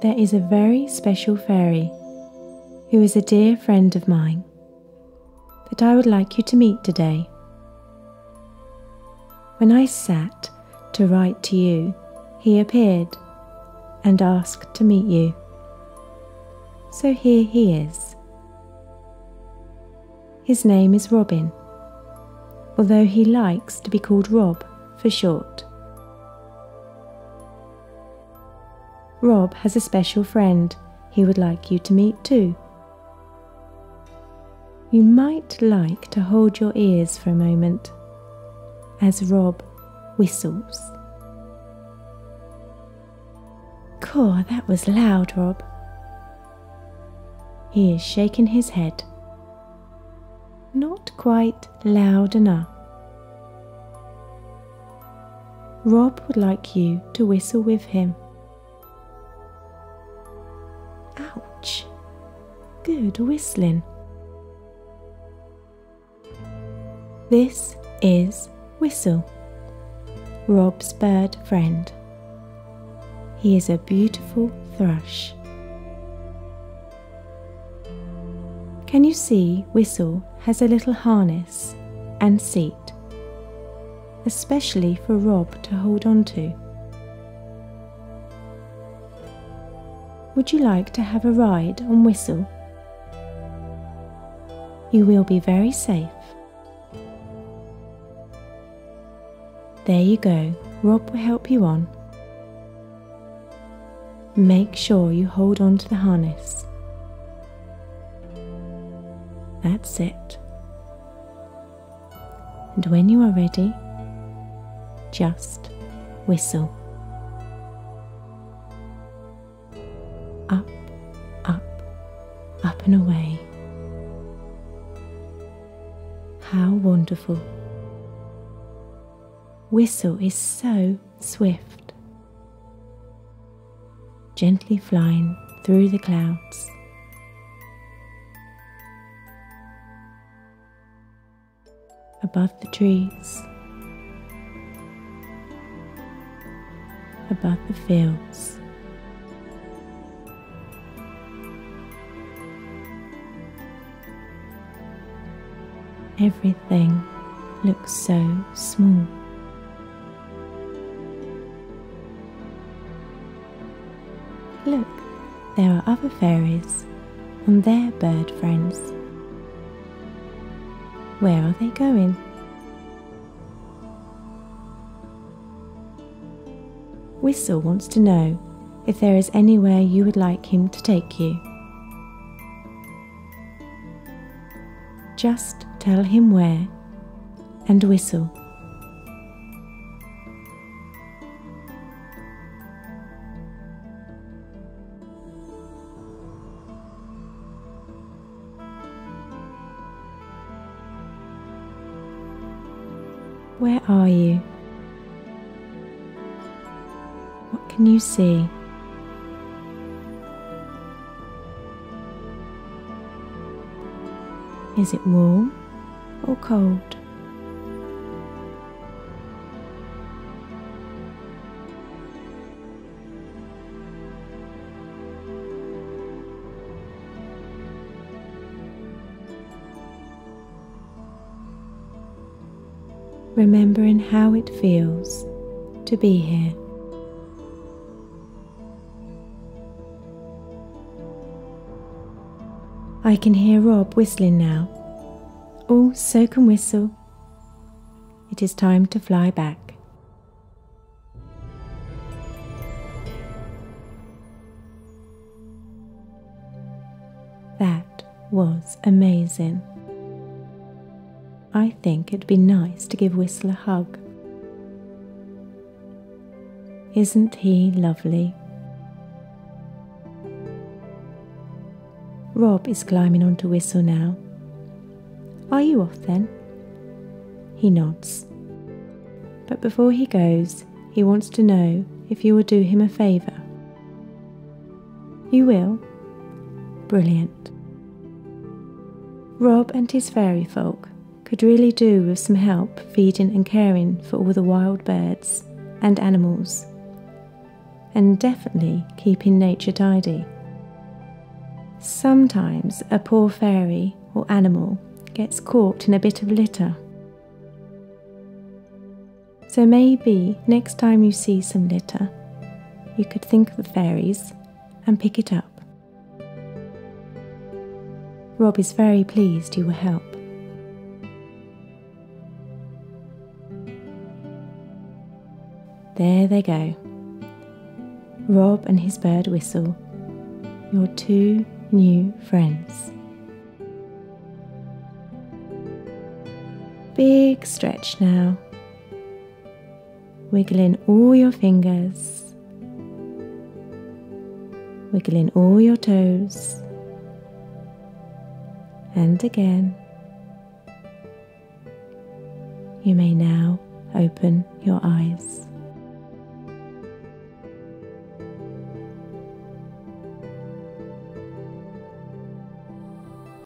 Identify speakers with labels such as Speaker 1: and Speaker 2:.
Speaker 1: There is a very special fairy who is a dear friend of mine that I would like you to meet today. When I sat to write to you, he appeared and asked to meet you. So here he is. His name is Robin, although he likes to be called Rob for short. Rob has a special friend he would like you to meet too. You might like to hold your ears for a moment as Rob whistles. Caw, that was loud, Rob. He is shaking his head. Not quite loud enough. Rob would like you to whistle with him. Ouch! Good whistling. This is Whistle, Rob's bird friend. He is a beautiful thrush. Can you see Whistle has a little harness and seat, especially for Rob to hold on to? Would you like to have a ride on Whistle? You will be very safe. There you go, Rob will help you on. Make sure you hold on to the harness. That's it. And when you are ready, just whistle. Up, up, up and away. How wonderful. Whistle is so swift, gently flying through the clouds. Above the trees, above the fields. Everything looks so small. Look, there are other fairies on their bird friends. Where are they going? Whistle wants to know if there is anywhere you would like him to take you. Just tell him where and whistle. Where are you? What can you see? Is it warm or cold? Remembering how it feels to be here. I can hear Rob whistling now. Oh, so can Whistle. It is time to fly back. That was amazing. I think it'd be nice to give Whistle a hug. Isn't he lovely? Rob is climbing onto Whistle now. Are you off then? He nods. But before he goes, he wants to know if you will do him a favour. You will? Brilliant. Rob and his fairy folk could really do with some help feeding and caring for all the wild birds and animals, and definitely keeping nature tidy. Sometimes a poor fairy or animal gets caught in a bit of litter. So maybe next time you see some litter, you could think of the fairies and pick it up. Rob is very pleased you will help. There they go. Rob and his bird whistle, your two new friends. Big stretch now. Wiggle in all your fingers. Wiggle in all your toes. And again. You may now open your eyes.